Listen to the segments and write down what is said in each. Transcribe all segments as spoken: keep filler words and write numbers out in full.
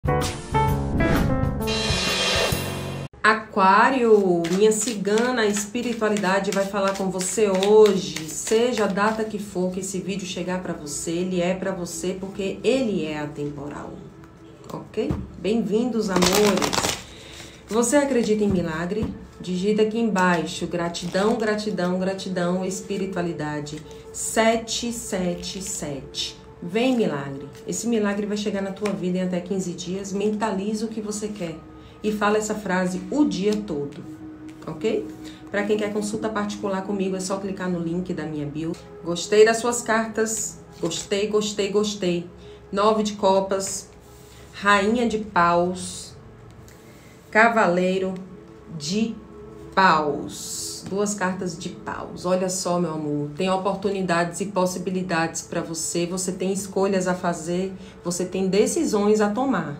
Aquário, minha cigana, a espiritualidade vai falar com você hoje. Seja a data que for que esse vídeo chegar para você, ele é para você porque ele é atemporal. Ok? Bem-vindos, amores. Você acredita em milagre? Digita aqui embaixo, gratidão, gratidão, gratidão, espiritualidade, sete sete sete. Vem milagre. Esse milagre vai chegar na tua vida em até quinze dias. Mentaliza o que você quer e fala essa frase o dia todo, ok? Para quem quer consulta particular comigo, é só clicar no link da minha bio. Gostei das suas cartas. Gostei, gostei, gostei. Nove de copas, rainha de paus, cavaleiro de paus. Duas cartas de paus. Olha só, meu amor, tem oportunidades e possibilidades para você. Você tem escolhas a fazer, você tem decisões a tomar.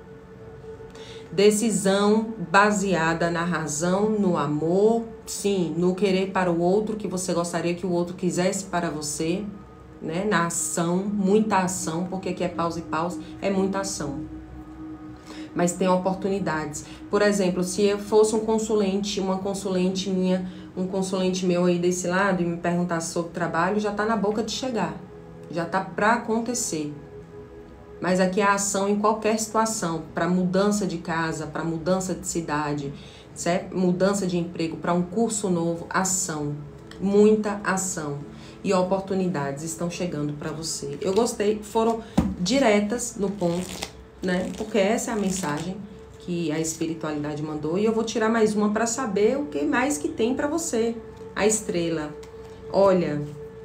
Decisão baseada na razão, no amor, sim, no querer para o outro, que você gostaria que o outro quisesse para você, né? Na ação, muita ação, porque aqui é paus e paus, é muita ação. Mas tem oportunidades. Por exemplo, se eu fosse um consulente, uma consulente minha, um consulente meu aí desse lado e me perguntasse sobre trabalho, já tá na boca de chegar. Já tá para acontecer. Mas aqui é a ação em qualquer situação, para mudança de casa, para mudança de cidade, certo? Mudança de emprego, para um curso novo, ação. Muita ação. E oportunidades estão chegando para você. Eu gostei, foram diretas no ponto, né? Porque essa é a mensagem que a espiritualidade mandou. E eu vou tirar mais uma para saber o que mais que tem para você. A estrela. Olha,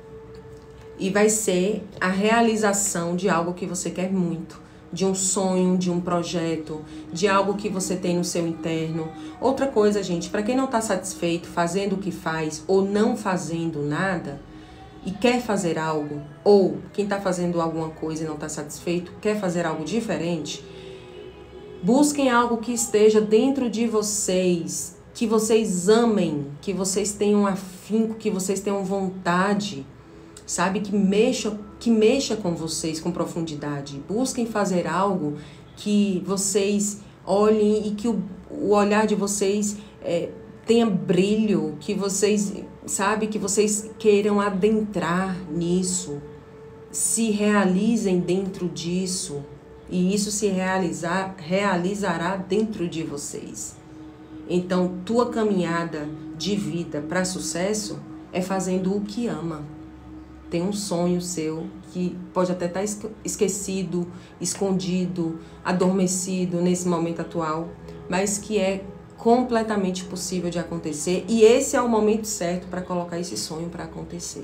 e vai ser a realização de algo que você quer muito. De um sonho, de um projeto, de algo que você tem no seu interno. Outra coisa, gente, para quem não está satisfeito fazendo o que faz ou não fazendo nada e quer fazer algo, ou quem está fazendo alguma coisa e não está satisfeito, quer fazer algo diferente, busquem algo que esteja dentro de vocês, que vocês amem, que vocês tenham afinco, que vocês tenham vontade, sabe? Que mexa, que mexa com vocês com profundidade. Busquem fazer algo que vocês olhem e que o, o olhar de vocês é, tenha brilho, que vocês, sabe, que vocês queiram adentrar nisso, se realizem dentro disso, e isso se realizar, realizará dentro de vocês. Então, tua caminhada de vida para sucesso é fazendo o que ama. Tem um sonho seu que pode até estar esquecido, escondido, adormecido nesse momento atual, mas que é completamente possível de acontecer, e esse é o momento certo para colocar esse sonho para acontecer.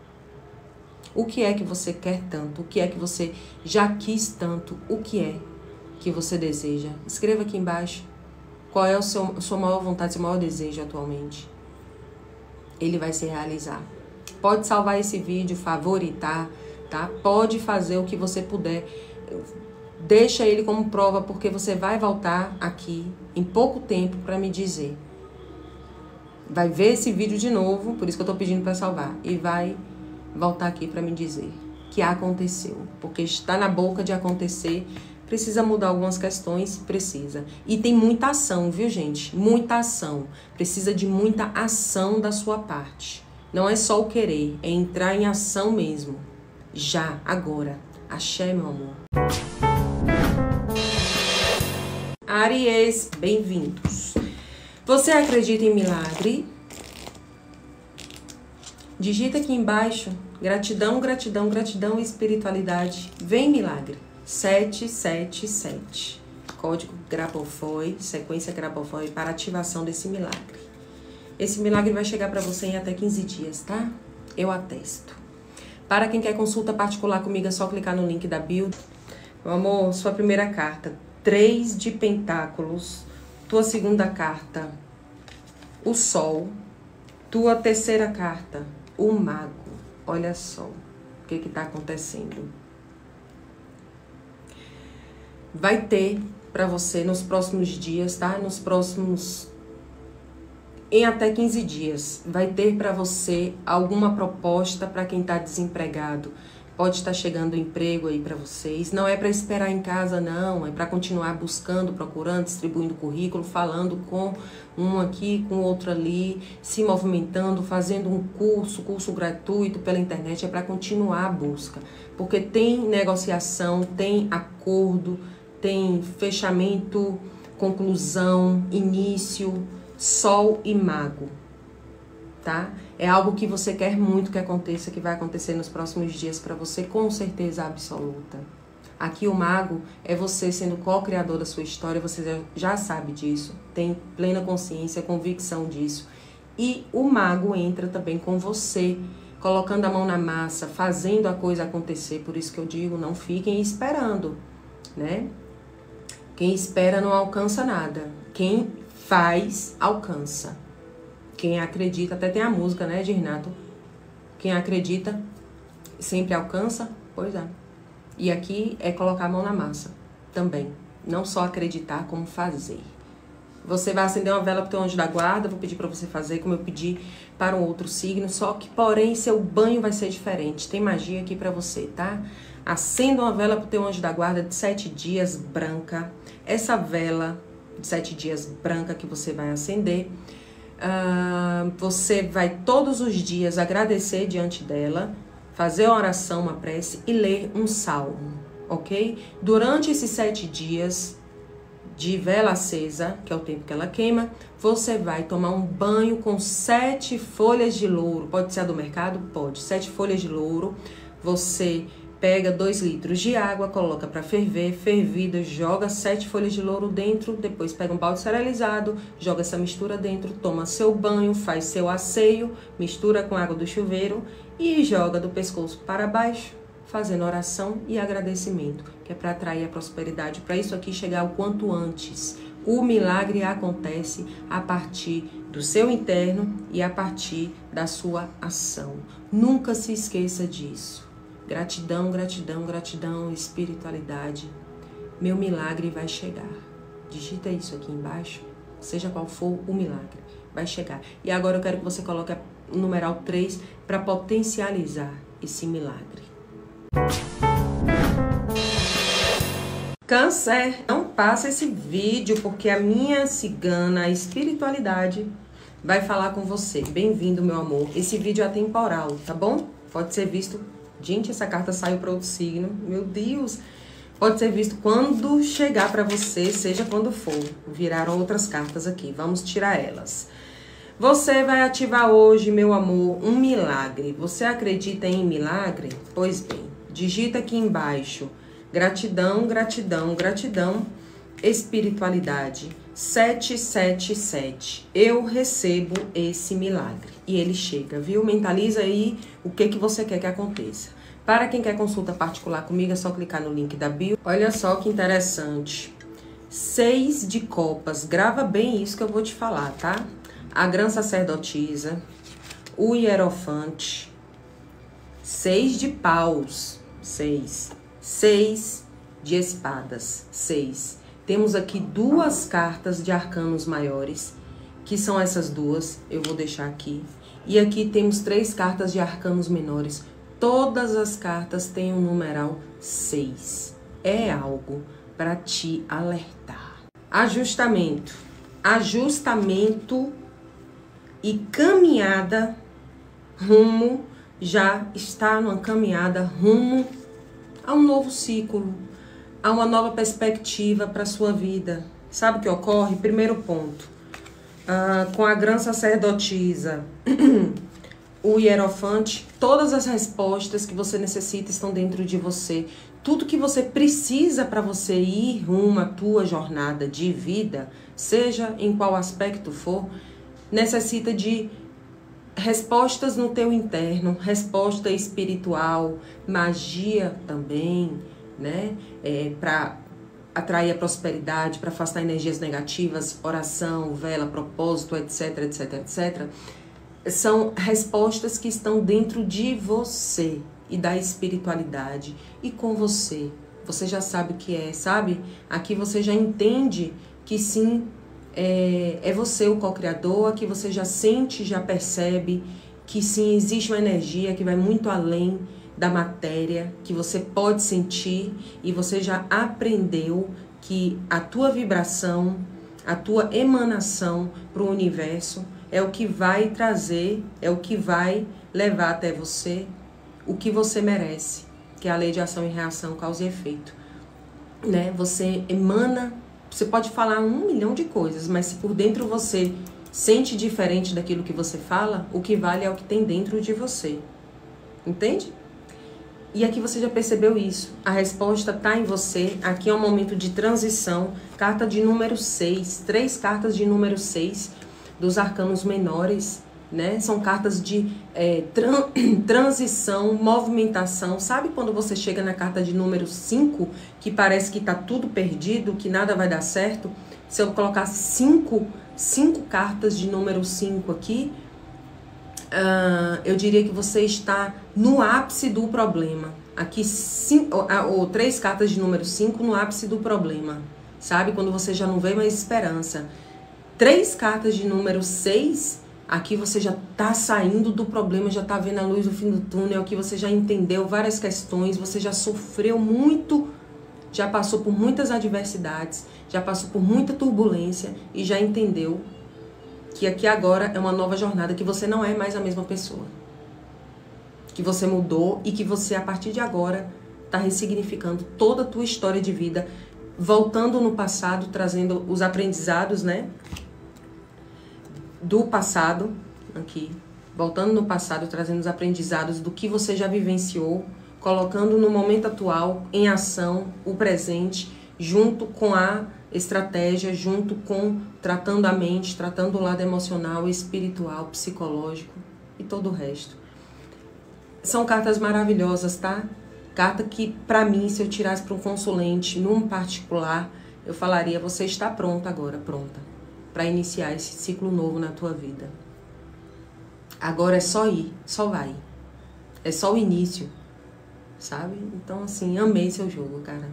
O que é que você quer tanto? O que é que você já quis tanto? O que é que você deseja? Escreva aqui embaixo. Qual é a sua maior vontade, seu maior desejo atualmente? Ele vai se realizar. Pode salvar esse vídeo, favoritar, tá? Pode fazer o que você puder. Deixa ele como prova, porque você vai voltar aqui em pouco tempo para me dizer. Vai ver esse vídeo de novo, por isso que eu tô pedindo para salvar. E vai voltar aqui para me dizer que aconteceu. Porque está na boca de acontecer. Precisa mudar algumas questões? Precisa. E tem muita ação, viu, gente? Muita ação. Precisa de muita ação da sua parte. Não é só o querer, é entrar em ação mesmo. Já, agora. Axé, meu amor. Áries, bem-vindos. Você acredita em milagre? Digita aqui embaixo. Gratidão, gratidão, gratidão e espiritualidade. Vem milagre. sete sete sete. Código Grabovoi, sequência Grabovoi para ativação desse milagre. Esse milagre vai chegar para você em até quinze dias, tá? Eu atesto. Para quem quer consulta particular comigo, é só clicar no link da bio. Meu amor, sua primeira carta, três de pentáculos. Tua segunda carta, o sol. Tua terceira carta, o mago. Olha só o que que tá acontecendo. Vai ter para você nos próximos dias, tá? Nos próximos... Em até quinze dias, vai ter para você alguma proposta para quem está desempregado, Pode estar chegando um emprego aí para vocês. Não é para esperar em casa, não. É para continuar buscando, procurando, distribuindo currículo, falando com um aqui, com outro ali, se movimentando, fazendo um curso, curso gratuito pela internet. É para continuar a busca. Porque tem negociação, tem acordo, tem fechamento, conclusão, início, sol e mago. Tá? É algo que você quer muito que aconteça, que vai acontecer nos próximos dias para você, com certeza absoluta. Aqui o mago é você sendo co-criador da sua história, você já sabe disso, tem plena consciência, convicção disso. E o mago entra também com você, colocando a mão na massa, fazendo a coisa acontecer. Por isso que eu digo, não fiquem esperando, né? Quem espera não alcança nada. Quem faz, alcança. Quem acredita, até tem a música, né, de Renato? Quem acredita sempre alcança, pois é. E aqui é colocar a mão na massa também. Não só acreditar, como fazer. Você vai acender uma vela para o teu anjo da guarda, vou pedir para você fazer como eu pedi para um outro signo, só que, porém, seu banho vai ser diferente. Tem magia aqui para você, tá? Acenda uma vela para o teu anjo da guarda de sete dias, branca. Essa vela de sete dias branca que você vai acender, Uh, você vai todos os dias agradecer diante dela, fazer uma oração, uma prece e ler um salmo, ok? Durante esses sete dias de vela acesa, que é o tempo que ela queima, você vai tomar um banho com sete folhas de louro. Pode ser a do mercado? Pode. Sete folhas de louro. Você pega dois litros de água, coloca para ferver, fervida, joga sete folhas de louro dentro, depois pega um balde esterilizado, joga essa mistura dentro, toma seu banho, faz seu asseio, mistura com a água do chuveiro e joga do pescoço para baixo, fazendo oração e agradecimento, que é para atrair a prosperidade, para isso aqui chegar o quanto antes. O milagre acontece a partir do seu interno e a partir da sua ação. Nunca se esqueça disso. Gratidão, gratidão, gratidão, espiritualidade. Meu milagre vai chegar. Digita isso aqui embaixo, seja qual for o milagre, vai chegar. E agora eu quero que você coloque o numeral três para potencializar esse milagre. Câncer, não passa esse vídeo porque a minha cigana, a espiritualidade, vai falar com você. Bem-vindo, meu amor. Esse vídeo é atemporal, tá bom? Pode ser visto... Gente, essa carta saiu para outro signo. Meu Deus! Pode ser visto quando chegar para você, seja quando for. Viraram outras cartas aqui. Vamos tirar elas. Você vai ativar hoje, meu amor, um milagre. Você acredita em milagre? Pois bem, digita aqui embaixo. Gratidão, gratidão, gratidão. Espiritualidade. sete sete sete. Eu recebo esse milagre. E ele chega, viu? Mentaliza aí o que, que você quer que aconteça. Para quem quer consulta particular comigo, é só clicar no link da bio. Olha só que interessante. Seis de copas. Grava bem isso que eu vou te falar, tá? A grã sacerdotisa. O hierofante. Seis de paus. Seis. Seis de espadas. Seis. Temos aqui duas cartas de arcanos maiores, que são essas duas, eu vou deixar aqui. E aqui temos três cartas de arcanos menores. Todas as cartas têm o numeral seis. É algo para te alertar. Ajustamento. Ajustamento e caminhada rumo, já está numa caminhada rumo a um novo ciclo. Há uma nova perspectiva para a sua vida. Sabe o que ocorre? Primeiro ponto. Ah, com a grã sacerdotisa, o hierofante, todas as respostas que você necessita estão dentro de você. Tudo que você precisa para você ir rumo à tua jornada de vida, seja em qual aspecto for, necessita de respostas no teu interno, resposta espiritual, magia também, né? É, para atrair a prosperidade, para afastar energias negativas, oração, vela, propósito, etc, etc, etcétera. São respostas que estão dentro de você e da espiritualidade e com você. Você já sabe o que é, sabe? Aqui você já entende que sim, é, é você o co-criador, aqui você já sente, já percebe que sim, existe uma energia que vai muito além da matéria, que você pode sentir e você já aprendeu que a tua vibração, a tua emanação para o universo é o que vai trazer, é o que vai levar até você o que você merece, que é a lei de ação e reação, causa e efeito. Né? Você emana, você pode falar um milhão de coisas, mas se por dentro você sente diferente daquilo que você fala, o que vale é o que tem dentro de você. Entende? E aqui você já percebeu isso. A resposta está em você. Aqui é um momento de transição. Carta de número seis. Três cartas de número seis dos arcanos menores. Né? São cartas de é, tran transição, movimentação. Sabe quando você chega na carta de número cinco, que parece que está tudo perdido, que nada vai dar certo? Se eu colocasse cinco, cinco cartas de número cinco aqui, Uh, eu diria que você está no ápice do problema. Aqui, cinco, ou, ou três cartas de número cinco no ápice do problema. Sabe? Quando você já não vê mais esperança. Três cartas de número seis, aqui você já está saindo do problema, já está vendo a luz do fim do túnel, aqui você já entendeu várias questões, você já sofreu muito, já passou por muitas adversidades, já passou por muita turbulência e já entendeu que aqui agora é uma nova jornada, que você não é mais a mesma pessoa. Que você mudou e que você, a partir de agora, está ressignificando toda a tua história de vida, voltando no passado, trazendo os aprendizados, né? Do passado, aqui. Voltando no passado, trazendo os aprendizados do que você já vivenciou, colocando no momento atual, em ação, o presente, junto com a estratégia, junto com tratando a mente, tratando o lado emocional, espiritual, psicológico e todo o resto. São cartas maravilhosas, tá? Carta que, pra mim, se eu tirasse para um consulente, num particular, eu falaria, você está pronta agora, pronta, para iniciar esse ciclo novo na tua vida. Agora é só ir, só vai. É só o início, sabe? Então, assim, amei seu jogo, cara.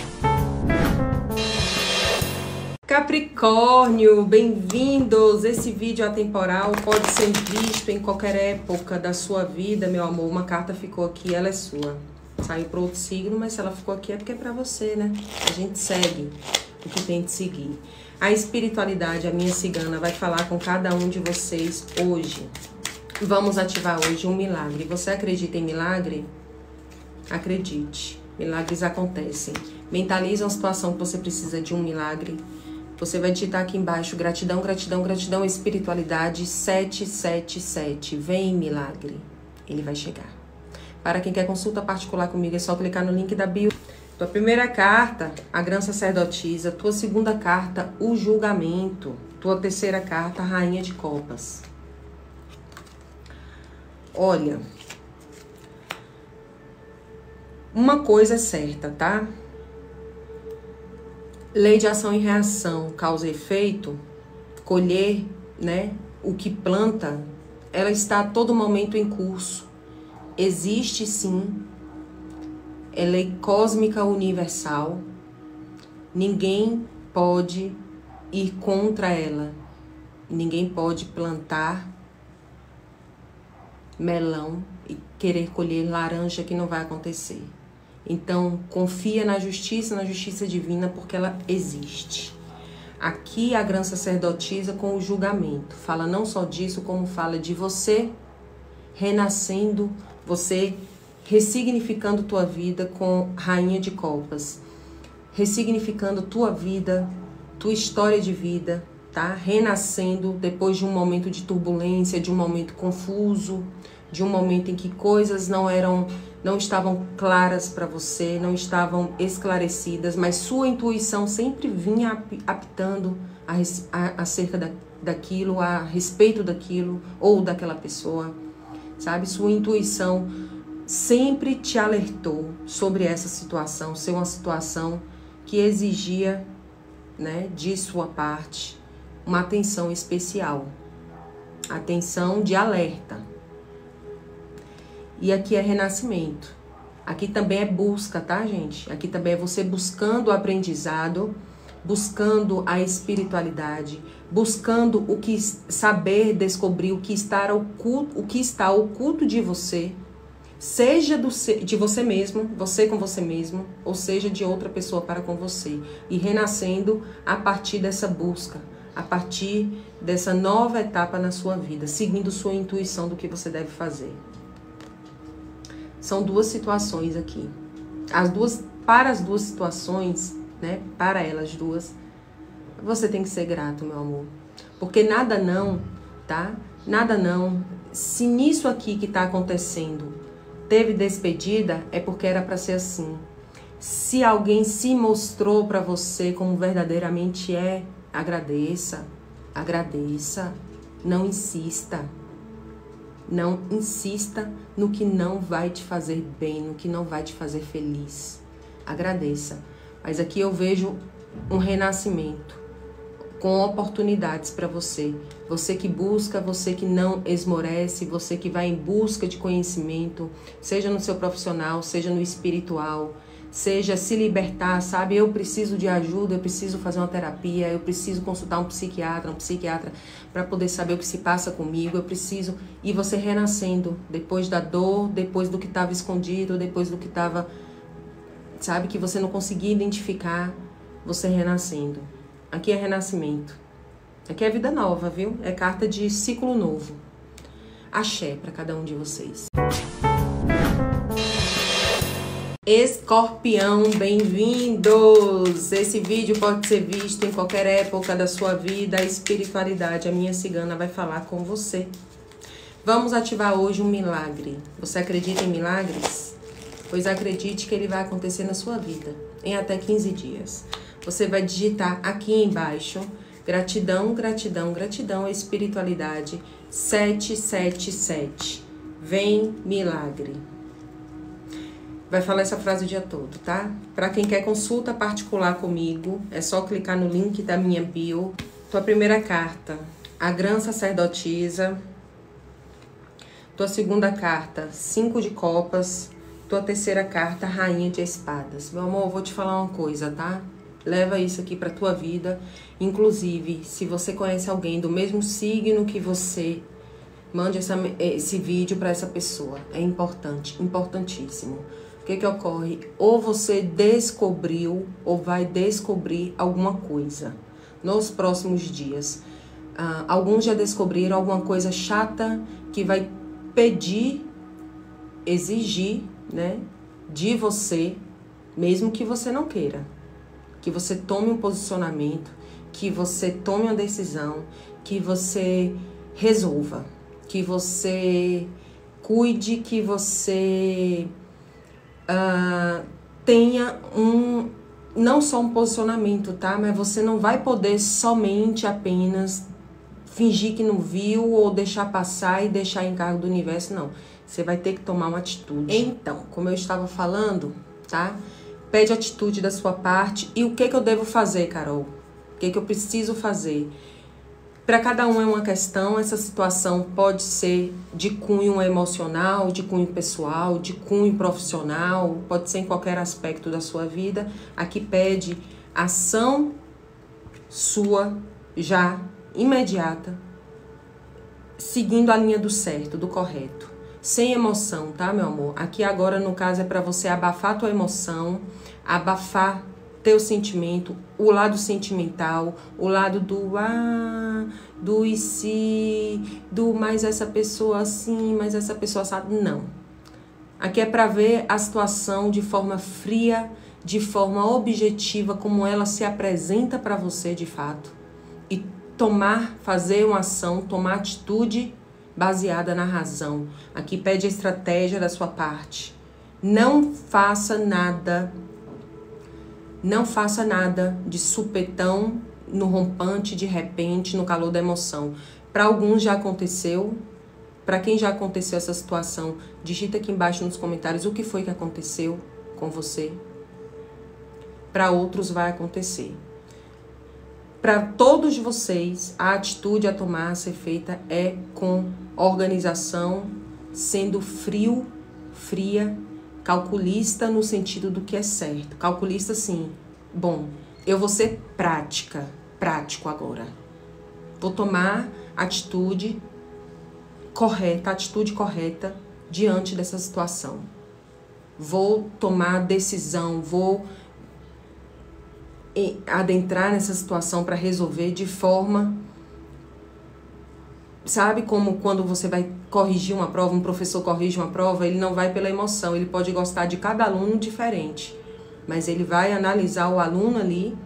Capricórnio, bem-vindos! Esse vídeo atemporal pode ser visto em qualquer época da sua vida, meu amor. Uma carta ficou aqui, ela é sua. Saiu para outro signo, mas se ela ficou aqui é porque é para você, né? A gente segue o que tem de seguir. A espiritualidade, a minha cigana, vai falar com cada um de vocês hoje. Vamos ativar hoje um milagre. Você acredita em milagre? Acredite. Milagres acontecem. Mentaliza uma situação que você precisa de um milagre. Você vai digitar aqui embaixo, gratidão, gratidão, gratidão, espiritualidade, sete sete sete. Vem, milagre. Ele vai chegar. Para quem quer consulta particular comigo, é só clicar no link da bio. Tua primeira carta, a Grã Sacerdotisa. Tua segunda carta, o julgamento. Tua terceira carta, a Rainha de Copas. Olha, uma coisa é certa, tá? Lei de ação e reação, causa e efeito, colher, né, o que planta, ela está a todo momento em curso. Existe sim, é lei cósmica universal, ninguém pode ir contra ela, ninguém pode plantar melão e querer colher laranja, que não vai acontecer. Então, confia na justiça, na justiça divina, porque ela existe. Aqui a Grã Sacerdotisa com o julgamento. Fala não só disso, como fala de você renascendo, você ressignificando tua vida com Rainha de Copas. Ressignificando tua vida, tua história de vida, tá? Renascendo depois de um momento de turbulência, de um momento confuso, de um momento em que coisas não eram... não estavam claras para você, não estavam esclarecidas, mas sua intuição sempre vinha apitando a, a, acerca da, daquilo, a respeito daquilo ou daquela pessoa, sabe? Sua intuição sempre te alertou sobre essa situação, ser uma situação que exigia, né, de sua parte uma atenção especial, atenção de alerta. E aqui é renascimento. Aqui também é busca, tá, gente? Aqui também é você buscando o aprendizado, buscando a espiritualidade, buscando o que saber, descobrir o que está oculto, o que está oculto de você Seja do, de você mesmo, você com você mesmo, ou seja de outra pessoa para com você. E renascendo a partir dessa busca, a partir dessa nova etapa na sua vida, seguindo sua intuição do que você deve fazer. São duas situações aqui. As duas, para as duas situações, né, para elas duas, você tem que ser grato, meu amor. Porque nada não, tá? Nada não. Se nisso aqui que tá acontecendo teve despedida, é porque era para ser assim. Se alguém se mostrou para você como verdadeiramente é, agradeça, agradeça, não insista. Não insista no que não vai te fazer bem, no que não vai te fazer feliz. Agradeça. Mas aqui eu vejo um renascimento, com oportunidades para você. Você que busca, você que não esmorece, você que vai em busca de conhecimento, seja no seu profissional, seja no espiritual, seja se libertar, sabe? Eu preciso de ajuda, eu preciso fazer uma terapia, eu preciso consultar um psiquiatra, um psiquiatra para poder saber o que se passa comigo, eu preciso... E você renascendo, depois da dor, depois do que estava escondido, depois do que estava, sabe, que você não conseguia identificar, você renascendo. Aqui é renascimento. Aqui é vida nova, viu? É carta de ciclo novo. Axé para cada um de vocês. Escorpião, bem-vindos! Esse vídeo pode ser visto em qualquer época da sua vida. A espiritualidade, a minha cigana, vai falar com você. Vamos ativar hoje um milagre. Você acredita em milagres? Pois acredite que ele vai acontecer na sua vida em até quinze dias. Você vai digitar aqui embaixo, gratidão, gratidão, gratidão, espiritualidade, sete sete sete. Vem milagre. Vai falar essa frase o dia todo, tá? Para quem quer consulta particular comigo, é só clicar no link da minha bio. Tua primeira carta, a Grã Sacerdotisa. Tua segunda carta, cinco de copas. Tua terceira carta, Rainha de Espadas. Meu amor, eu vou te falar uma coisa, tá? Leva isso aqui pra tua vida. Inclusive, se você conhece alguém do mesmo signo que você, mande essa, esse vídeo pra essa pessoa. É importante, importantíssimo. O que que ocorre? Ou você descobriu, ou vai descobrir alguma coisa nos próximos dias. Ah, alguns já descobriram alguma coisa chata que vai pedir, exigir, né, de você, mesmo que você não queira. Que você tome um posicionamento, que você tome uma decisão, que você resolva, que você cuide, que você uh, tenha um, não só um posicionamento, tá? Mas você não vai poder somente apenas fingir que não viu ou deixar passar e deixar em cargo do universo, não. Você vai ter que tomar uma atitude. Então, como eu estava falando, tá? Pede atitude da sua parte. E o que que eu devo fazer, Carol? O que que eu preciso fazer? Para cada um é uma questão. Essa situação pode ser de cunho emocional, de cunho pessoal, de cunho profissional, pode ser em qualquer aspecto da sua vida. Aqui pede ação sua já imediata, seguindo a linha do certo, do correto. Sem emoção, tá, meu amor? Aqui agora, no caso, é para você abafar tua emoção, abafar teu sentimento, o lado sentimental, o lado do ah, do e se, do mas essa pessoa assim, mas essa pessoa sabe. Não. Aqui é para ver a situação de forma fria, de forma objetiva, como ela se apresenta para você de fato. E tomar, fazer uma ação, tomar atitude baseada na razão. Aqui pede a estratégia da sua parte. Não faça nada, não faça nada de supetão, no rompante, de repente, no calor da emoção. Para alguns já aconteceu. Para quem já aconteceu essa situação, digita aqui embaixo nos comentários o que foi que aconteceu com você. Para outros vai acontecer. Para todos vocês, a atitude a tomar, a ser feita é com organização, sendo frio, fria, calculista no sentido do que é certo. Calculista, sim. Bom, eu vou ser prática, prático agora. Vou tomar atitude correta, atitude correta diante dessa situação. Vou tomar decisão, vou adentrar nessa situação para resolver de forma... Sabe como quando você vai corrigir uma prova, um professor corrige uma prova, ele não vai pela emoção, ele pode gostar de cada aluno diferente, mas ele vai analisar o aluno ali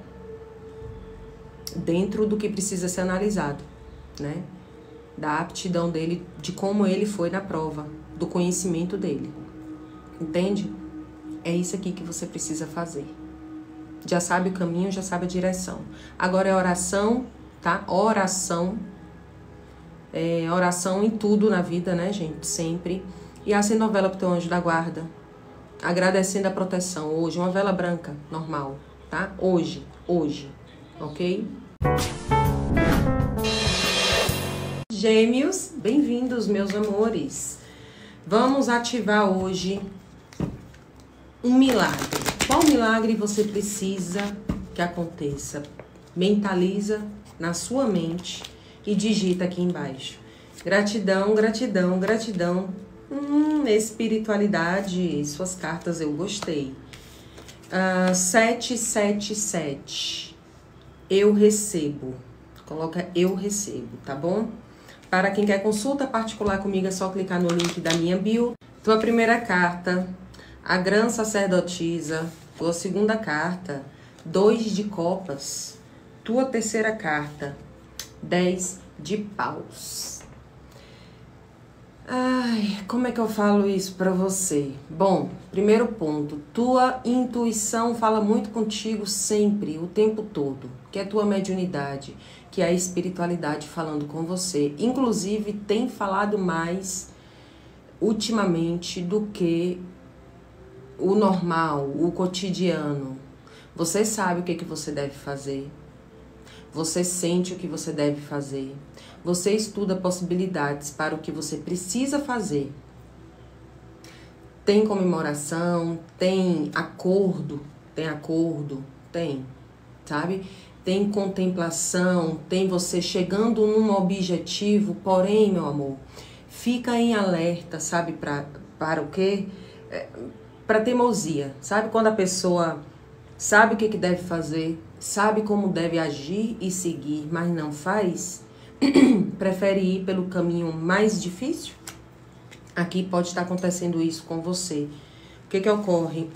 dentro do que precisa ser analisado, né? Da aptidão dele, de como ele foi na prova, do conhecimento dele. Entende? É isso aqui que você precisa fazer. Já sabe o caminho, já sabe a direção. Agora é oração, tá? Oração. É, oração em tudo na vida, né, gente? Sempre. E acenda uma vela pro teu anjo da guarda. Agradecendo a proteção. Hoje, uma vela branca, normal, tá? Hoje, hoje, ok? Gêmeos, bem-vindos, meus amores. Vamos ativar hoje um milagre. Qual milagre você precisa que aconteça? Mentaliza na sua mente e digita aqui embaixo. Gratidão, gratidão, gratidão. Hum, espiritualidade, suas cartas eu gostei. Uh, sete sete sete. Eu recebo. Coloca eu recebo, tá bom? Para quem quer consulta particular comigo, é só clicar no link da minha bio. Tua primeira carta, a Grã Sacerdotisa. Tua segunda carta, dois de copas. Tua terceira carta, dez de paus. Ai, como é que eu falo isso pra você? Bom, primeiro ponto, tua intuição fala muito contigo sempre, o tempo todo, que é tua mediunidade, que é a espiritualidade falando com você. Inclusive, tem falado mais ultimamente do que o normal, o cotidiano. Você sabe o que, que você deve fazer. Você sente o que você deve fazer. Você estuda possibilidades para o que você precisa fazer. Tem comemoração, tem acordo, tem acordo, tem, sabe? Tem contemplação, tem você chegando num objetivo, porém, meu amor, fica em alerta, sabe? Pra, para o quê? É, para teimosia, sabe? Quando a pessoa sabe o que, que deve fazer, sabe como deve agir e seguir, mas não faz, prefere ir pelo caminho mais difícil? Aqui pode estar acontecendo isso com você. O que que ocorre?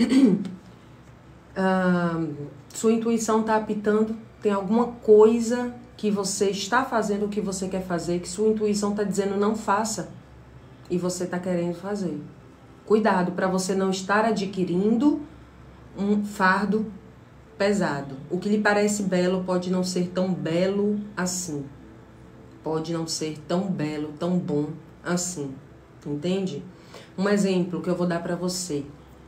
ah, sua intuição está apitando, tem alguma coisa que você está fazendo o que você quer fazer, que sua intuição está dizendo não faça, e você está querendo fazer. Cuidado para você não estar adquirindo um fardo pesado. O que lhe parece belo pode não ser tão belo assim. Pode não ser tão belo, tão bom assim. Entende? Um exemplo que eu vou dar para você.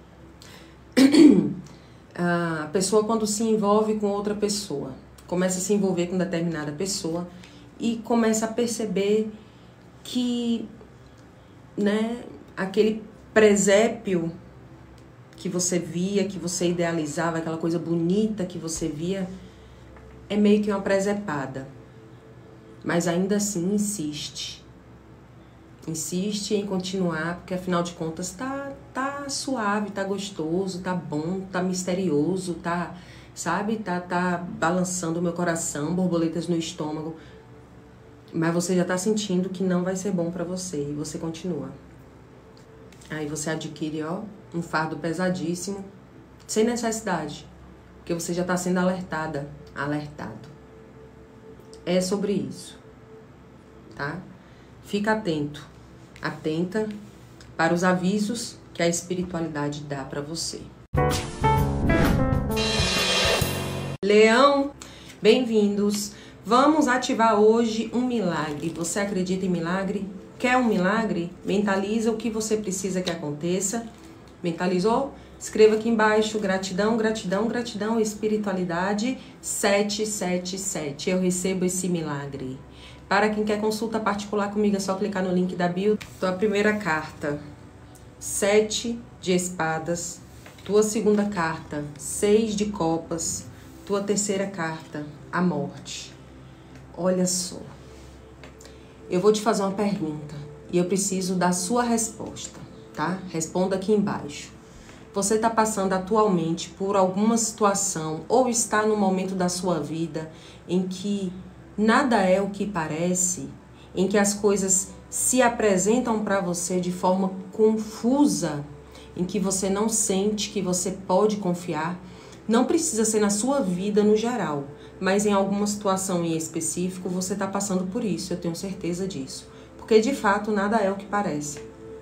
A pessoa, quando se envolve com outra pessoa, começa a se envolver com determinada pessoa e começa a perceber que, né, aquele presépio que você via, que você idealizava, aquela coisa bonita que você via, é meio que uma presepada. Mas ainda assim insiste. Insiste em continuar, porque afinal de contas tá, tá suave, tá gostoso, tá bom, tá misterioso, tá, sabe? Tá, tá balançando o meu coração, borboletas no estômago. Mas você já tá sentindo que não vai ser bom pra você e você continua. Aí você adquire, ó, um fardo pesadíssimo, sem necessidade, porque você já está sendo alertada, alertado. É sobre isso, tá? Fica atento, atenta para os avisos que a espiritualidade dá para você. Leão, bem-vindos. Vamos ativar hoje um milagre. Você acredita em milagre? Quer um milagre? Mentaliza o que você precisa que aconteça. Mentalizou? Escreva aqui embaixo, gratidão, gratidão, gratidão, espiritualidade, sete sete sete. Eu recebo esse milagre. Para quem quer consulta particular comigo, é só clicar no link da bio. Tua primeira carta, sete de espadas. Tua segunda carta, seis de copas. Tua terceira carta, a morte. Olha só. Eu vou te fazer uma pergunta e eu preciso da sua resposta. tá? Responda aqui embaixo. Você está passando atualmente por alguma situação ou está no momento da sua vida em que nada é o que parece, em que as coisas se apresentam para você de forma confusa, em que você não sente que você pode confiar? Não precisa ser na sua vida no geral, mas em alguma situação em específico você está passando por isso, eu tenho certeza disso. Porque de fato nada é o que parece.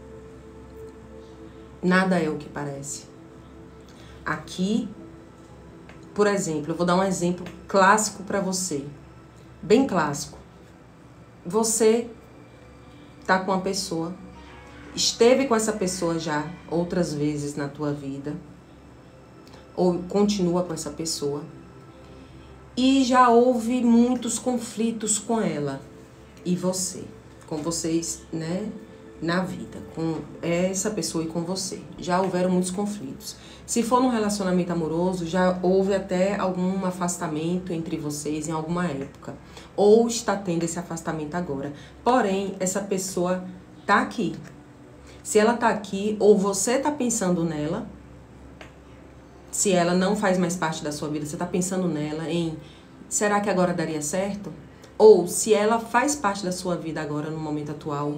Nada é o que parece. Aqui, por exemplo, eu vou dar um exemplo clássico para você. Bem clássico. Você tá com uma pessoa, esteve com essa pessoa já outras vezes na tua vida, ou continua com essa pessoa, e já houve muitos conflitos com ela e você, com vocês, né, na vida, com essa pessoa e com você. Já houveram muitos conflitos. Se for num relacionamento amoroso, já houve até algum afastamento entre vocês em alguma época. Ou está tendo esse afastamento agora. Porém, essa pessoa tá aqui. Se ela tá aqui, ou você tá pensando nela, se ela não faz mais parte da sua vida, você tá pensando nela em, será que agora daria certo? Ou se ela faz parte da sua vida agora, no momento atual,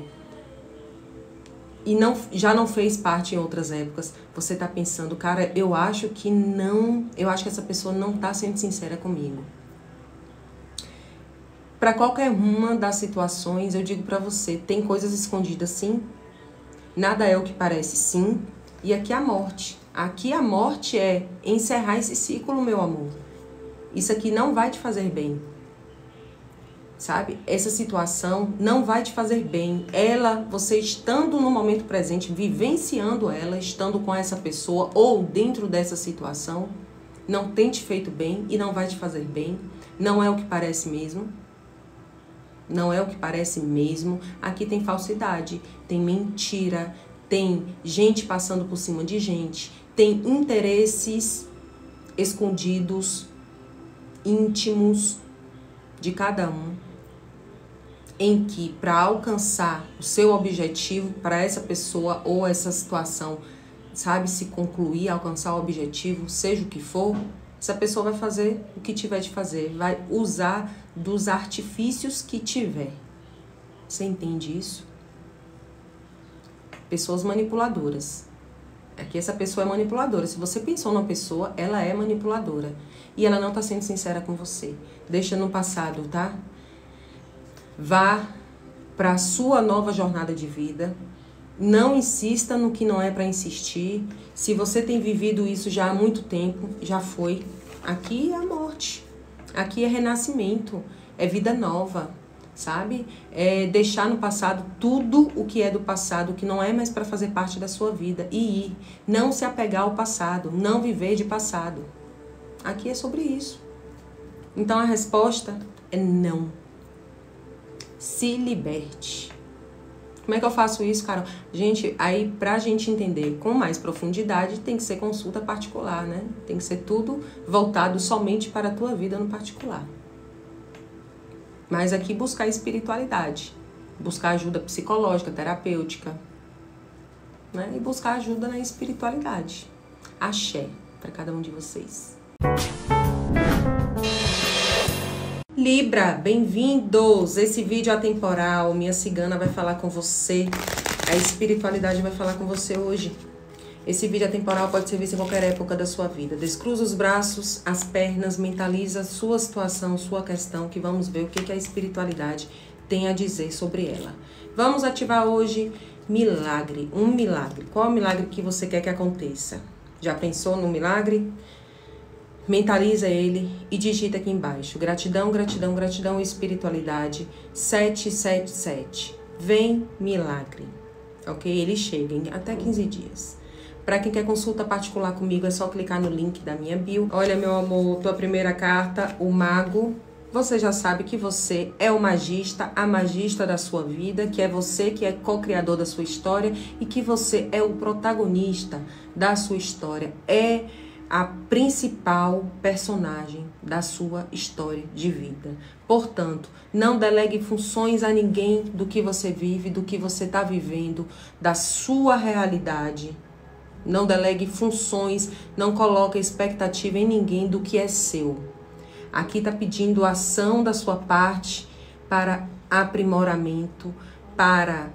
e não, já não fez parte em outras épocas, você tá pensando, cara, eu acho que não, eu acho que essa pessoa não tá sendo sincera comigo. Para qualquer uma das situações, eu digo para você, tem coisas escondidas sim, nada é o que parece sim, e aqui a morte. Aqui a morte é encerrar esse ciclo, meu amor. Isso aqui não vai te fazer bem. Sabe? Essa situação não vai te fazer bem. Ela, você estando no momento presente, vivenciando ela, estando com essa pessoa ou dentro dessa situação, não tem te feito bem e não vai te fazer bem. Não é o que parece mesmo. Não é o que parece mesmo. Aqui tem falsidade, tem mentira, tem gente passando por cima de gente, tem interesses escondidos, íntimos de cada um, em que para alcançar o seu objetivo, para essa pessoa ou essa situação, sabe, se concluir, alcançar o objetivo, seja o que for, essa pessoa vai fazer o que tiver de fazer, vai usar dos artifícios que tiver. Você entende isso? Pessoas manipuladoras. Aqui essa pessoa é manipuladora. Se você pensou numa pessoa, ela é manipuladora. E ela não tá sendo sincera com você. Deixa no passado, tá? Vá para a sua nova jornada de vida. Não insista no que não é para insistir. Se você tem vivido isso já há muito tempo, já foi. Aqui é a morte. Aqui é renascimento. É vida nova, sabe? É deixar no passado tudo o que é do passado, que não é mais para fazer parte da sua vida. E ir. Não se apegar ao passado. Não viver de passado. Aqui é sobre isso. Então a resposta é não. Se liberte. Como é que eu faço isso, Carol? Gente, aí pra gente entender com mais profundidade, tem que ser consulta particular, né? Tem que ser tudo voltado somente para a tua vida no particular. Mas aqui buscar espiritualidade. Buscar ajuda psicológica, terapêutica. Né? E buscar ajuda na espiritualidade. Axé para cada um de vocês. Libra, bem-vindos! Esse vídeo é atemporal, minha cigana vai falar com você, a espiritualidade vai falar com você hoje. Esse vídeo atemporal pode ser visto em qualquer época da sua vida. Descruza os braços, as pernas, mentaliza a sua situação, sua questão, que vamos ver o que a espiritualidade tem a dizer sobre ela. Vamos ativar hoje milagre, um milagre. Qual é o milagre que você quer que aconteça? Já pensou no milagre? Mentaliza ele e digita aqui embaixo. Gratidão, gratidão, gratidão, espiritualidade. sete sete sete. Vem milagre. Ok? Ele chega em até quinze dias. Para quem quer consulta particular comigo, é só clicar no link da minha bio. Olha, meu amor, tua primeira carta, o mago. Você já sabe que você é o magista, a magista da sua vida, que é você que é co-criador da sua história e que você é o protagonista da sua história. É a principal personagem da sua história de vida. Portanto, não delegue funções a ninguém do que você vive, do que você está vivendo, da sua realidade. Não delegue funções, não coloque expectativa em ninguém do que é seu. Aqui está pedindo ação da sua parte para aprimoramento, para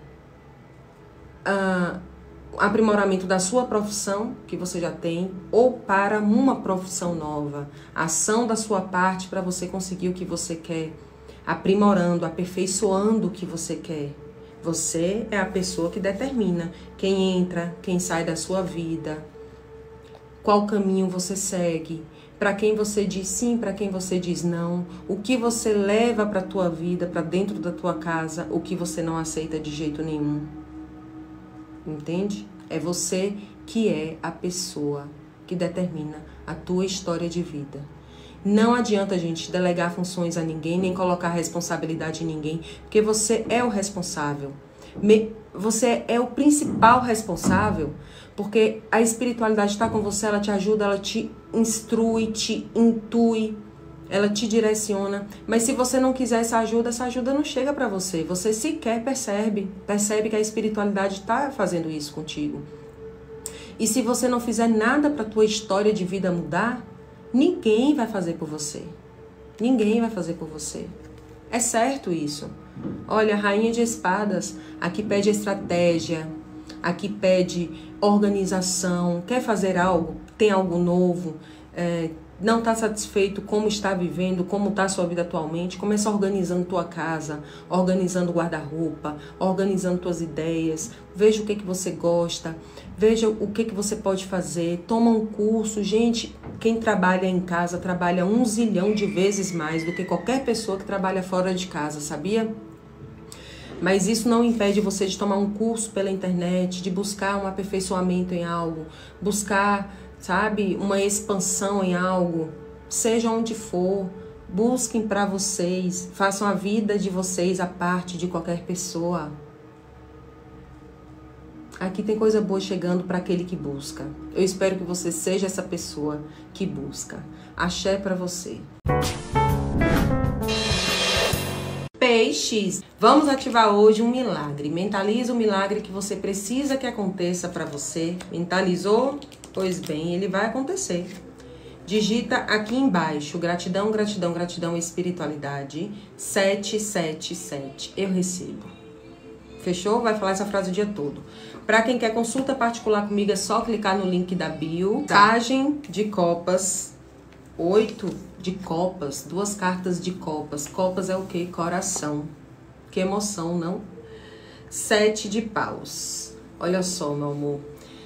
uh, aprimoramento da sua profissão, que você já tem, ou para uma profissão nova. Ação da sua parte para você conseguir o que você quer, aprimorando, aperfeiçoando o que você quer. Você é a pessoa que determina quem entra, quem sai da sua vida, qual caminho você segue, para quem você diz sim, para quem você diz não, o que você leva para a tua vida, para dentro da tua casa, o que você não aceita de jeito nenhum. Entende? É você que é a pessoa que determina a tua história de vida. Não adianta, gente, delegar funções a ninguém, nem colocar responsabilidade em ninguém, porque você é o responsável. Você é o principal responsável, porque a espiritualidade está com você, ela te ajuda, ela te instrui, te intui, ela te direciona. Mas se você não quiser essa ajuda, essa ajuda não chega para você. Você sequer percebe, percebe que a espiritualidade está fazendo isso contigo. E se você não fizer nada para a tua história de vida mudar, ninguém vai fazer por você. Ninguém vai fazer por você. É certo isso. Olha, Rainha de Espadas, aqui pede estratégia, aqui pede organização, quer fazer algo, tem algo novo, é, não está satisfeito como está vivendo, como está a sua vida atualmente, começa organizando tua casa, organizando o guarda-roupa, organizando tuas ideias, veja o que, que você gosta, veja o que, que você pode fazer, toma um curso. Gente, quem trabalha em casa trabalha um zilhão de vezes mais do que qualquer pessoa que trabalha fora de casa, sabia? Mas isso não impede você de tomar um curso pela internet, de buscar um aperfeiçoamento em algo, buscar, sabe, uma expansão em algo, seja onde for, busquem para vocês, façam a vida de vocês a parte de qualquer pessoa. Aqui tem coisa boa chegando para aquele que busca. Eu espero que você seja essa pessoa que busca. Axé para você. Peixes, vamos ativar hoje um milagre. Mentaliza o milagre que você precisa que aconteça para você. Mentalizou? Pois bem, ele vai acontecer. Digita aqui embaixo, gratidão, gratidão, gratidão, espiritualidade, sete sete sete. Eu recebo. Fechou? Vai falar essa frase o dia todo. Para quem quer consulta particular comigo, é só clicar no link da bio. Pagem de copas, oito de copas, duas cartas de copas. Copas é o quê? Coração. Que emoção, não? Sete de paus. Olha só, meu amor.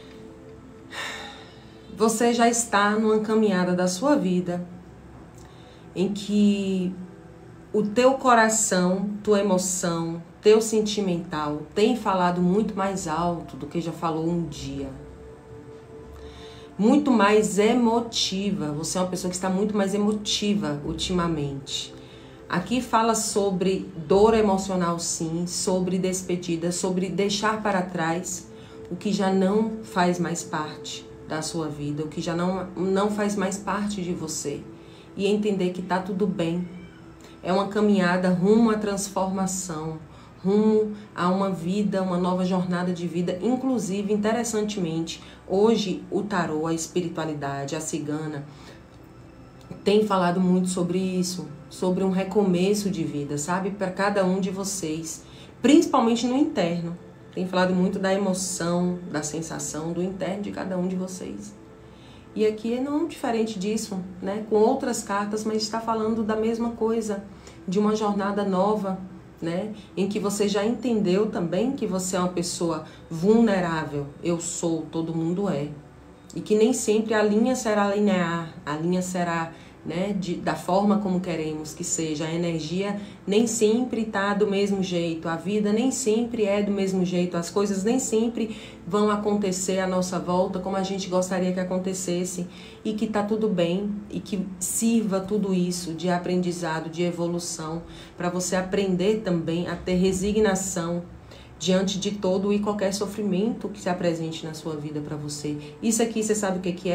Você já está numa caminhada da sua vida em que o teu coração, tua emoção, teu sentimental tem falado muito mais alto do que já falou um dia. Muito mais emotiva. Você é uma pessoa que está muito mais emotiva ultimamente. Aqui fala sobre dor emocional, sim, sobre despedida, sobre deixar para trás o que já não faz mais parte da sua vida, o que já não, não faz mais parte de você. E entender que tá tudo bem. É uma caminhada rumo à transformação, rumo a uma vida, uma nova jornada de vida. Inclusive, interessantemente, hoje o tarô, a espiritualidade, a cigana, tem falado muito sobre isso, sobre um recomeço de vida, sabe? Para cada um de vocês, principalmente no interno. Tem falado muito da emoção, da sensação, do interno de cada um de vocês. E aqui é não diferente disso, né? Com outras cartas, mas está falando da mesma coisa, de uma jornada nova, né? Em que você já entendeu também que você é uma pessoa vulnerável. Eu sou, todo mundo é. E que nem sempre a linha será linear, a linha será, né, de, da forma como queremos que seja. A energia nem sempre está do mesmo jeito, a vida nem sempre é do mesmo jeito, as coisas nem sempre vão acontecer à nossa volta como a gente gostaria que acontecesse, e que tá tudo bem, e que sirva tudo isso de aprendizado, de evolução, para você aprender também a ter resignação diante de todo e qualquer sofrimento que se apresente na sua vida para você. Isso aqui, você sabe o que que é?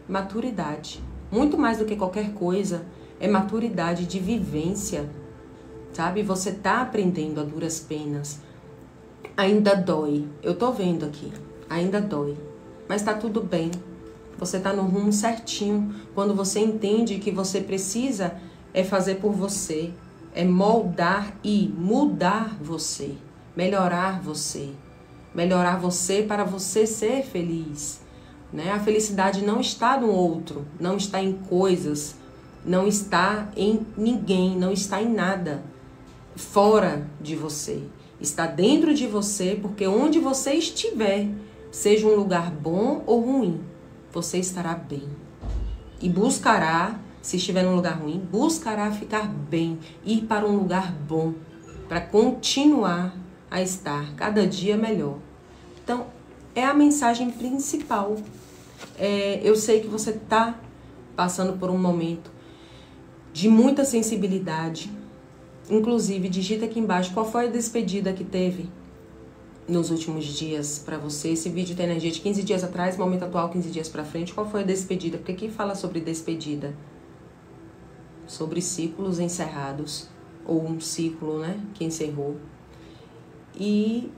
maturidade. Muito mais do que qualquer coisa, é maturidade de vivência, sabe? Você tá aprendendo a duras penas. Ainda dói, eu tô vendo aqui, ainda dói, mas tá tudo bem. Você tá no rumo certinho quando você entende que você precisa é fazer por você, é moldar e mudar você, melhorar você, melhorar você para você ser feliz, né? A felicidade não está no outro, não está em coisas, não está em ninguém, não está em nada fora de você. Está dentro de você, porque onde você estiver, seja um lugar bom ou ruim, você estará bem. E buscará, se estiver num lugar ruim, buscará ficar bem, ir para um lugar bom, para continuar a estar cada dia melhor. Então, é a mensagem principal. É, eu sei que você está passando por um momento de muita sensibilidade. Inclusive, digita aqui embaixo qual foi a despedida que teve nos últimos dias para você. Esse vídeo tem energia de quinze dias atrás, momento atual, quinze dias para frente. Qual foi a despedida? Porque aqui fala sobre despedida. Sobre ciclos encerrados. Ou um ciclo, né? Que encerrou. E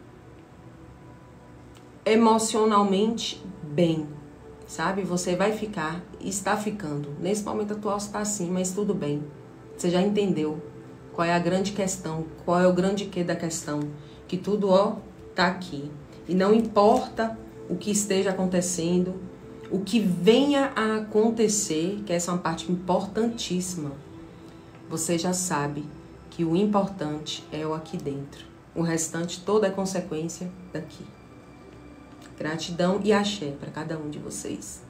emocionalmente bem, sabe? Você vai ficar, está ficando. Nesse momento atual você está assim, mas tudo bem. Você já entendeu qual é a grande questão, qual é o grande quê da questão. Que tudo, ó, tá aqui. E não importa o que esteja acontecendo, o que venha a acontecer, que essa é uma parte importantíssima. Você já sabe que o importante é o aqui dentro. O restante, toda é consequência daqui. Gratidão e axé para cada um de vocês.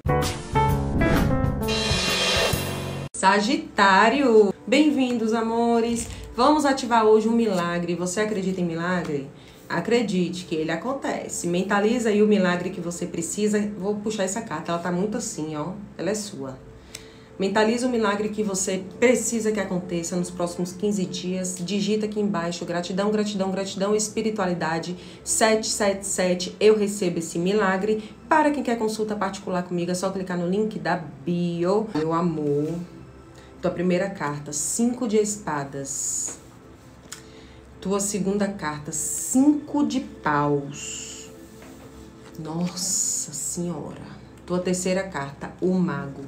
Sagitário! Bem-vindos, amores! Vamos ativar hoje um milagre. Você acredita em milagre? Acredite que ele acontece. Mentaliza aí o milagre que você precisa. Vou puxar essa carta, ela tá muito assim, ó. Ela é sua. Mentaliza o milagre que você precisa que aconteça nos próximos quinze dias. Digita aqui embaixo, gratidão, gratidão, gratidão, espiritualidade, sete sete sete, eu recebo esse milagre. Para quem quer consulta particular comigo, é só clicar no link da bio. Meu amor, tua primeira carta, cinco de espadas. Tua segunda carta, cinco de paus. Nossa Senhora. Tua terceira carta, o mago.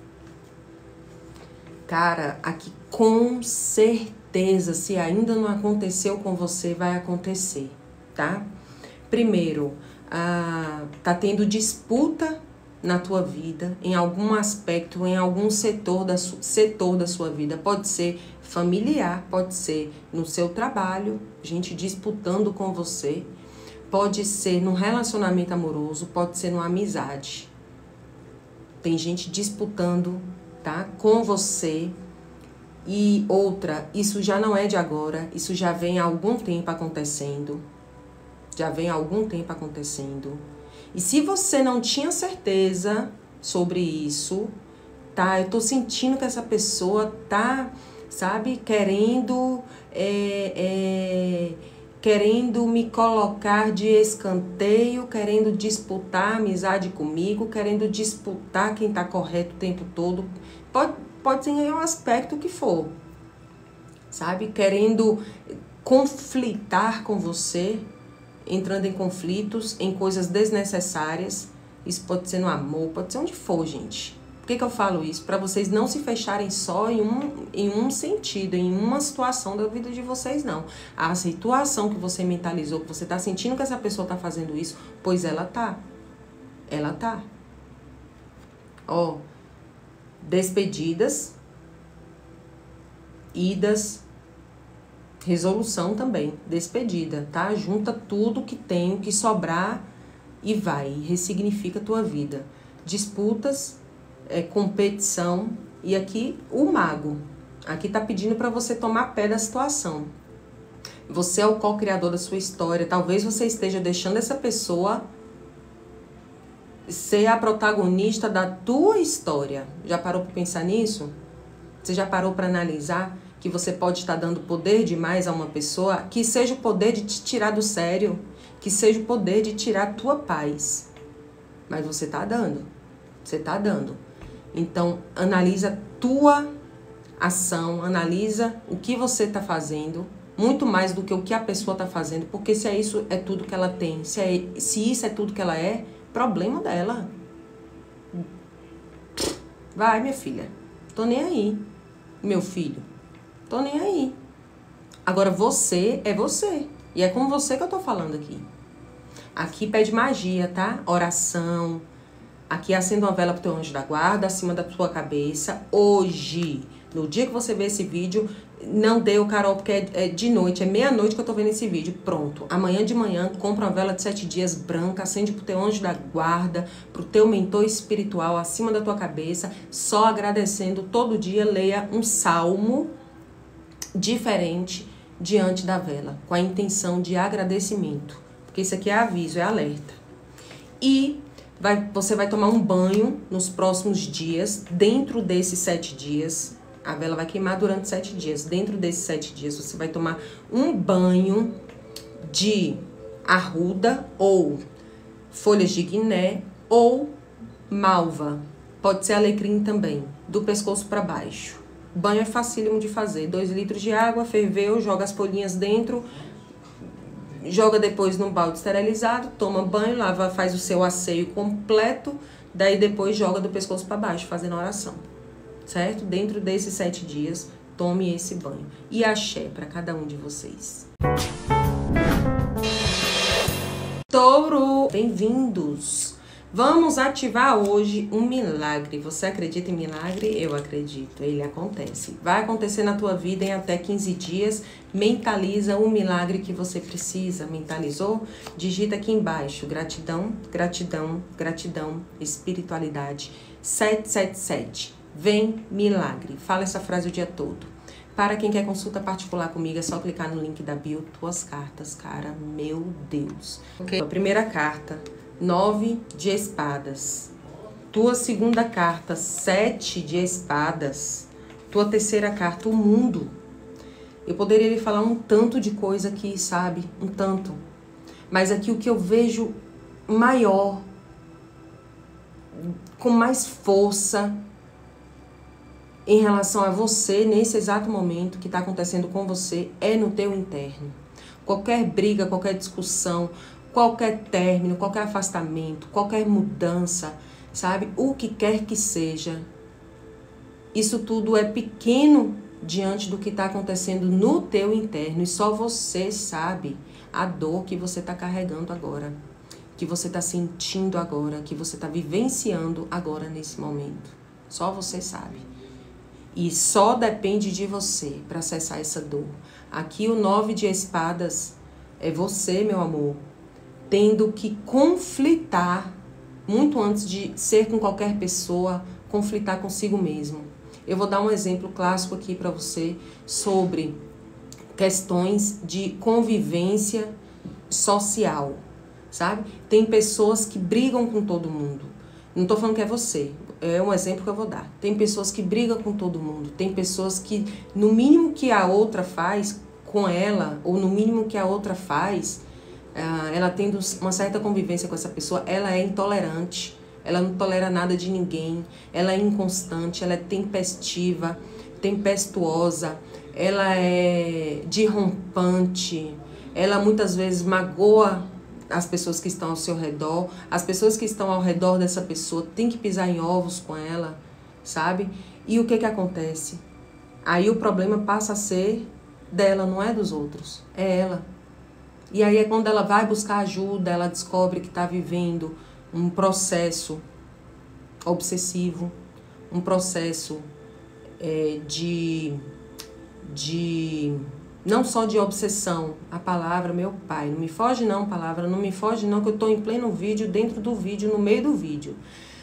Cara, aqui com certeza, se ainda não aconteceu com você, vai acontecer, tá? Primeiro, ah, tá tendo disputa na tua vida, em algum aspecto, em algum setor da, setor da sua vida. Pode ser familiar, pode ser no seu trabalho, gente disputando com você. Pode ser num relacionamento amoroso, pode ser numa amizade. Tem gente disputando, tá, com você. E outra, isso já não é de agora, isso já vem há algum tempo acontecendo. Já vem há algum tempo acontecendo. E se você não tinha certeza sobre isso, tá, eu tô sentindo que essa pessoa tá, sabe, querendo, é, é, querendo me colocar de escanteio, querendo disputar amizade comigo, querendo disputar quem tá correto o tempo todo. Pode, pode ser em um aspecto que for, sabe? Querendo conflitar com você, entrando em conflitos, em coisas desnecessárias. Isso pode ser no amor, pode ser onde for, gente. Por que que eu falo isso? Para vocês não se fecharem só em um, em um sentido, em uma situação da vida de vocês, não. A situação que você mentalizou, que você tá sentindo que essa pessoa tá fazendo isso, pois ela tá. Ela tá. Ó, despedidas, idas, resolução também, despedida, tá? Junta tudo que tem, o que sobrar e vai, e ressignifica a tua vida. Disputas, é, competição, e aqui o mago. Aqui tá pedindo para você tomar pé da situação. Você é o co-criador da sua história. Talvez você esteja deixando essa pessoa ser a protagonista da tua história. Já parou para pensar nisso? Você já parou para analisar que você pode estar dando poder demais a uma pessoa? Que seja o poder de te tirar do sério, que seja o poder de tirar a tua paz. Mas você tá dando. Você tá dando. Então, analisa tua ação, analisa o que você está fazendo, muito mais do que o que a pessoa está fazendo, porque se é isso, é tudo que ela tem, se, é, se isso é tudo que ela é, problema dela. Vai, minha filha, tô nem aí, meu filho, tô nem aí. Agora, você é você, e é com você que eu tô falando aqui. Aqui pede magia, tá? Oração. Aqui acenda uma vela pro teu anjo da guarda, acima da tua cabeça. Hoje, no dia que você vê esse vídeo, não deu, Carol, porque é, é de noite, é meia-noite que eu tô vendo esse vídeo. Pronto. Amanhã de manhã, compra uma vela de sete dias branca, acende pro teu anjo da guarda, pro teu mentor espiritual, acima da tua cabeça. Só agradecendo, todo dia leia um salmo diferente diante da vela, com a intenção de agradecimento. Porque isso aqui é aviso, é alerta. E vai, você vai tomar um banho nos próximos dias, dentro desses sete dias. A vela vai queimar durante sete dias. Dentro desses sete dias, você vai tomar um banho de arruda ou folhas de guiné ou malva. Pode ser alecrim também, do pescoço para baixo. Banho é facílimo de fazer. Dois litros de água, ferveu, joga as folhinhas dentro, joga depois num balde esterilizado, toma banho, lava, faz o seu asseio completo, daí depois joga do pescoço para baixo, fazendo oração, certo? Dentro desses sete dias, tome esse banho. E axé para cada um de vocês. Touro, bem-vindos! Vamos ativar hoje um milagre. Você acredita em milagre? Eu acredito. Ele acontece. Vai acontecer na tua vida em até quinze dias. Mentaliza o milagre que você precisa. Mentalizou? Digita aqui embaixo. Gratidão, gratidão, gratidão, espiritualidade. sete sete sete. Vem milagre. Fala essa frase o dia todo. Para quem quer consulta particular comigo, é só clicar no link da bio. Tuas cartas, cara. Meu Deus. Ok. A primeira carta. Nove de espadas. Tua segunda carta, sete de espadas. Tua terceira carta, o mundo. Eu poderia lhe falar um tanto de coisa aqui, sabe? Um tanto. Mas aqui o que eu vejo maior, com mais força, em relação a você, nesse exato momento que está acontecendo com você, é no teu interno. Qualquer briga, qualquer discussão, qualquer término, qualquer afastamento, qualquer mudança, sabe? O que quer que seja, isso tudo é pequeno diante do que está acontecendo no teu interno. E só você sabe a dor que você está carregando agora, que você está sentindo agora, que você está vivenciando agora nesse momento. Só você sabe. E só depende de você para acessar essa dor. Aqui o nove de espadas é você, meu amor, tendo que conflitar, muito antes de ser com qualquer pessoa, conflitar consigo mesmo. Eu vou dar um exemplo clássico aqui para você sobre questões de convivência social, sabe? Tem pessoas que brigam com todo mundo. Não tô falando que é você, é um exemplo que eu vou dar. Tem pessoas que brigam com todo mundo, tem pessoas que, no mínimo que a outra faz com ela, ou no mínimo que a outra faz, ela tendo uma certa convivência com essa pessoa, ela é intolerante, ela não tolera nada de ninguém, ela é inconstante, ela é tempestiva, tempestuosa, ela é derrompante, ela muitas vezes magoa as pessoas que estão ao seu redor, as pessoas que estão ao redor dessa pessoa têm que pisar em ovos com ela, sabe? E o que que acontece? Aí o problema passa a ser dela, não é dos outros, é ela. E aí é quando ela vai buscar ajuda, ela descobre que está vivendo um processo obsessivo, um processo é, de, de, não só de obsessão, a palavra, meu pai, não me foge não, palavra, não me foge não, que eu estou em pleno vídeo, dentro do vídeo, no meio do vídeo.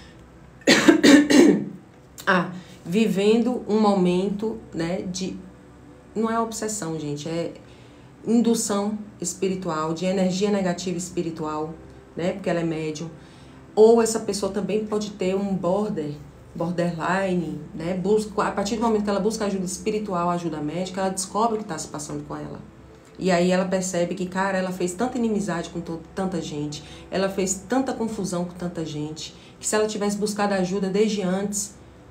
Ah, vivendo um momento, né, de, não é obsessão, gente, é indução espiritual, de energia negativa espiritual, né? Porque ela é médium. Ou essa pessoa também pode ter um border, borderline, né? Busca, a partir do momento que ela busca ajuda espiritual, ajuda médica, ela descobre o que está se passando com ela. E aí ela percebe que, cara, ela fez tanta inimizade com tanta gente, ela fez tanta confusão com tanta gente, que se ela tivesse buscado ajuda desde antes,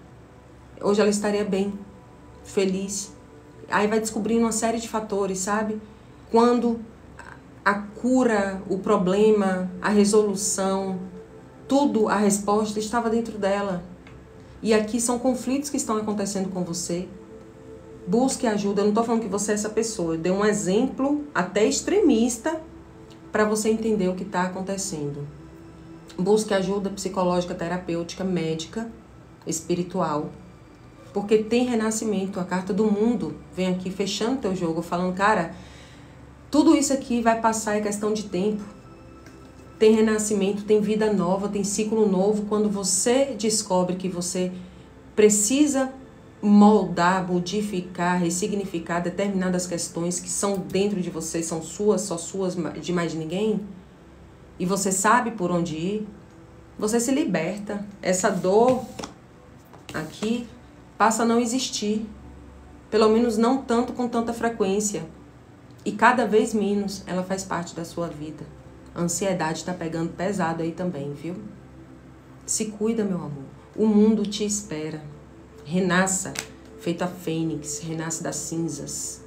hoje ela estaria bem, feliz. Aí vai descobrindo uma série de fatores, sabe? Quando a cura, o problema, a resolução, tudo, a resposta estava dentro dela. E aqui são conflitos que estão acontecendo com você. Busque ajuda. Eu não estou falando que você é essa pessoa. Eu dei um exemplo até extremista para você entender o que está acontecendo. Busque ajuda psicológica, terapêutica, médica, espiritual. Porque tem renascimento. A carta do mundo vem aqui fechando teu jogo, falando, cara, tudo isso aqui vai passar, é questão de tempo. Tem renascimento, tem vida nova, tem ciclo novo. Quando você descobre que você precisa moldar, modificar, ressignificar determinadas questões que são dentro de você, são suas, só suas, de mais ninguém, e você sabe por onde ir, você se liberta. Essa dor aqui passa a não existir, pelo menos não tanto com tanta frequência, e cada vez menos ela faz parte da sua vida. A ansiedade tá pegando pesado aí também, viu? Se cuida, meu amor. O mundo te espera. Renasça, feito a fênix, renasce das cinzas.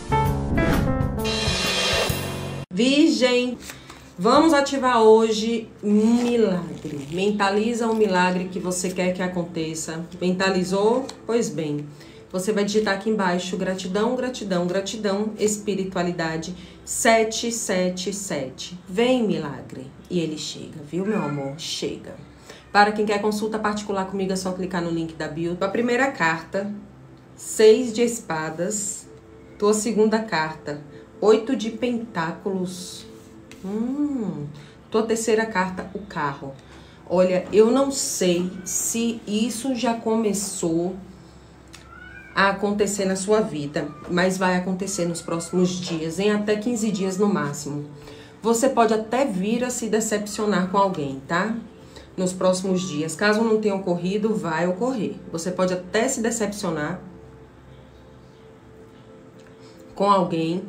Virgem, vamos ativar hoje um milagre. Mentaliza o milagre que você quer que aconteça. Mentalizou? Pois bem. Você vai digitar aqui embaixo, gratidão, gratidão, gratidão, espiritualidade, sete sete sete. Vem, milagre. E ele chega, viu, meu amor? Chega. Para quem quer consulta particular comigo, é só clicar no link da bio. A primeira carta, seis de espadas. Tua segunda carta, oito de pentáculos. Hum, tua terceira carta, o carro. Olha, eu não sei se isso já começou a acontecer na sua vida, mas vai acontecer nos próximos dias, em até quinze dias no máximo. Você pode até vir a se decepcionar com alguém, tá? Nos próximos dias. Caso não tenha ocorrido, vai ocorrer. Você pode até se decepcionar com alguém,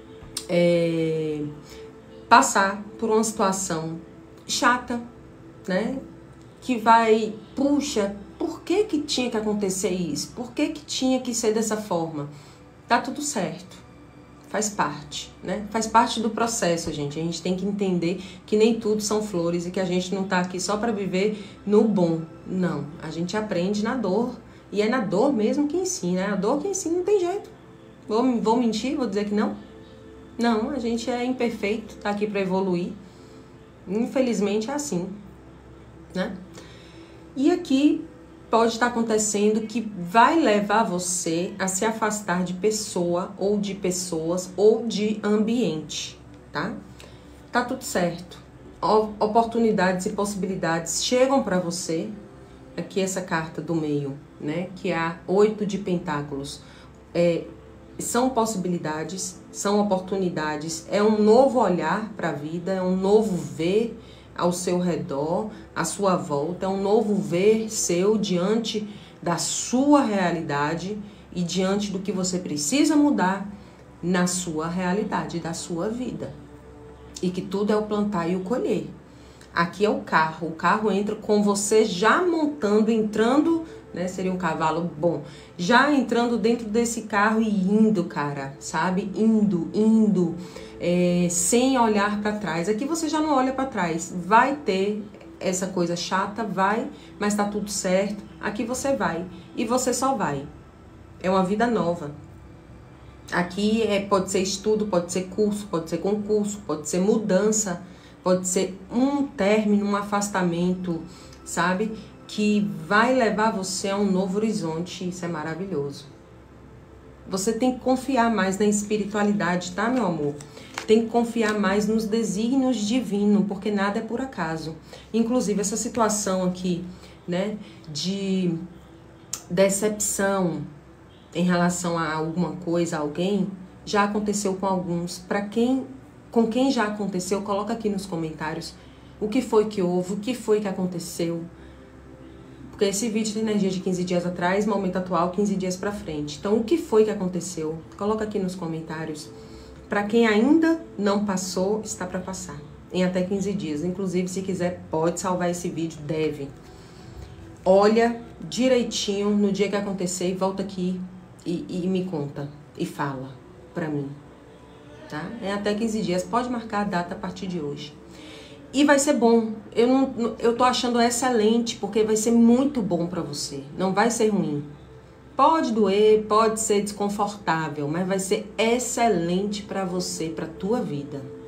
é, passar por uma situação chata, né? Que vai, puxa, por que que tinha que acontecer isso? Por que que tinha que ser dessa forma? Tá tudo certo. Faz parte, né? Faz parte do processo, gente. A gente tem que entender que nem tudo são flores e que a gente não tá aqui só para viver no bom. Não, a gente aprende na dor. E é na dor mesmo que ensina. É a dor que ensina, não tem jeito. Vou, vou mentir? Vou dizer que não? Não, a gente é imperfeito, tá aqui para evoluir. Infelizmente é assim, né? E aqui pode estar acontecendo que vai levar você a se afastar de pessoa ou de pessoas ou de ambiente, tá? Tá tudo certo. Oportunidades e possibilidades chegam para você. Aqui essa carta do meio, né? Que é a oito de pentáculos. É, são possibilidades, são oportunidades. É um novo olhar para a vida, é um novo ver ao seu redor, à sua volta, é um novo ver seu diante da sua realidade e diante do que você precisa mudar na sua realidade, da sua vida. E que tudo é o plantar e o colher. Aqui é o carro, o carro entra com você já montando, entrando, né, seria um cavalo bom, já entrando dentro desse carro e indo, cara, sabe? Indo, indo. É, sem olhar para trás. Aqui você já não olha para trás. Vai ter essa coisa chata, vai, mas tá tudo certo. Aqui você vai e você só vai. É uma vida nova. Aqui é, pode ser estudo, pode ser curso, pode ser concurso, pode ser mudança, pode ser um término, um afastamento, sabe? Que vai levar você a um novo horizonte. Isso é maravilhoso. Você tem que confiar mais na espiritualidade, tá, meu amor? Tem que confiar mais nos desígnios divinos, porque nada é por acaso. Inclusive, essa situação aqui, né, de decepção em relação a alguma coisa, a alguém, já aconteceu com alguns. Para quem, com quem já aconteceu, coloca aqui nos comentários o que foi que houve, o que foi que aconteceu. Porque esse vídeo tem energia de quinze dias atrás, momento atual, quinze dias pra frente. Então, o que foi que aconteceu? Coloca aqui nos comentários. Para quem ainda não passou, está para passar. Em até quinze dias. Inclusive, se quiser, pode salvar esse vídeo, deve. olha direitinho no dia que acontecer e volta aqui e, e me conta e fala pra mim, tá? É até quinze dias, pode marcar a data a partir de hoje. E vai ser bom, eu, não, eu tô achando excelente, porque vai ser muito bom pra você, não vai ser ruim. Pode doer, pode ser desconfortável, mas vai ser excelente pra você, pra tua vida.